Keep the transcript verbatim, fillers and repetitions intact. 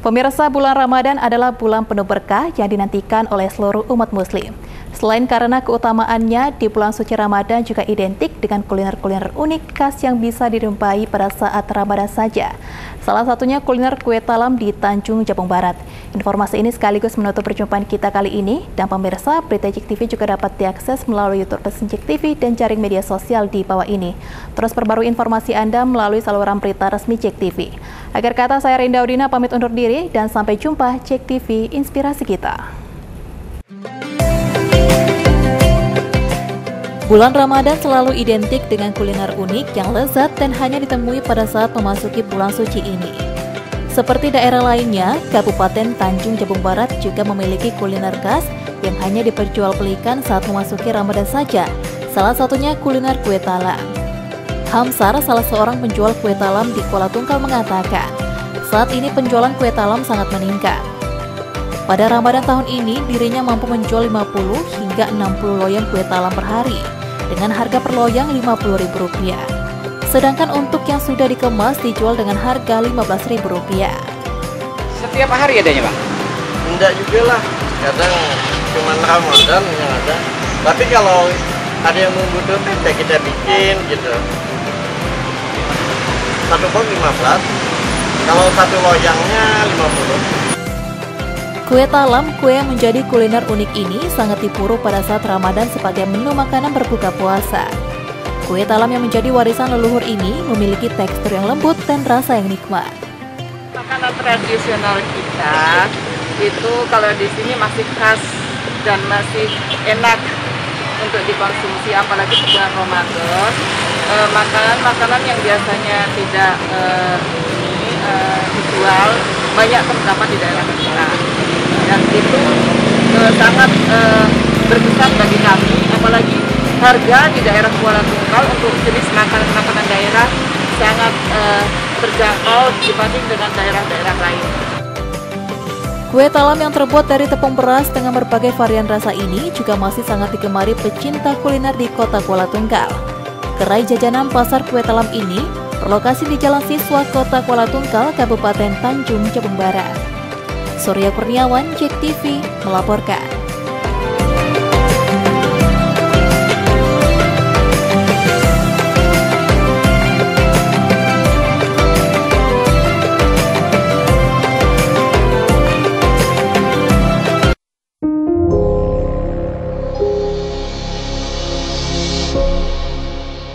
Pemirsa, bulan Ramadan adalah bulan penuh berkah yang dinantikan oleh seluruh umat muslim. Selain karena keutamaannya, di bulan suci Ramadan juga identik dengan kuliner-kuliner unik khas yang bisa dijumpai pada saat Ramadan saja. Salah satunya kuliner kue talam di Tanjung Jabung Barat. Informasi ini sekaligus menutup perjumpaan kita kali ini. Dan pemirsa, berita Jek T V juga dapat diakses melalui YouTube resmi Jek T V dan jaring media sosial di bawah ini. Terus perbarui informasi Anda melalui saluran berita resmi Jek T V. Akhir kata, saya Rinda Udina pamit undur diri dan sampai jumpa. Jek T V, inspirasi kita. Bulan Ramadan selalu identik dengan kuliner unik yang lezat dan hanya ditemui pada saat memasuki bulan suci ini. Seperti daerah lainnya, Kabupaten Tanjung Jabung Barat juga memiliki kuliner khas yang hanya diperjualbelikan saat memasuki Ramadan saja. Salah satunya kuliner kue talam. Hamsar, salah seorang penjual kue talam di Kuala Tungkal, mengatakan, saat ini penjualan kue talam sangat meningkat. Pada Ramadan tahun ini, dirinya mampu menjual lima puluh hingga enam puluh loyang kue talam per hari, dengan harga per loyang lima puluh ribu rupiah. Sedangkan untuk yang sudah dikemas dijual dengan harga lima belas ribu rupiah. Setiap hari adanya, Bang? Enggak juga lah, kadang cuma Ramadan yang ada. Tapi kalau ada yang membutuhkan, ya kita bikin gitu. Satu bong lima belas, kalau satu loyangnya lima puluh. Kue talam, kue yang menjadi kuliner unik ini sangat diburu pada saat Ramadan sebagai menu makanan berbuka puasa. Kue talam yang menjadi warisan leluhur ini memiliki tekstur yang lembut dan rasa yang nikmat. Makanan tradisional kita itu kalau di sini masih khas dan masih enak untuk dikonsumsi, apalagi di bulan Ramadan. E, makanan-makanan yang biasanya tidak e, ini, e, dijual banyak terdapat di daerah kita. Dan itu e, sangat e, berkesan bagi kami, apalagi harga di daerah Kuala Tungkal untuk jenis makanan-makanan daerah sangat e, terjangkau dibanding dengan daerah-daerah lain. Kue talam yang terbuat dari tepung beras dengan berbagai varian rasa ini juga masih sangat digemari pecinta kuliner di kota Kuala Tungkal. Gerai jajanan pasar kue talam ini berlokasi di Jalan Siswa, Kota Kuala Tungkal, Kabupaten Tanjung Jabung Barat. Surya Kurniawan, Jek T V, melaporkan.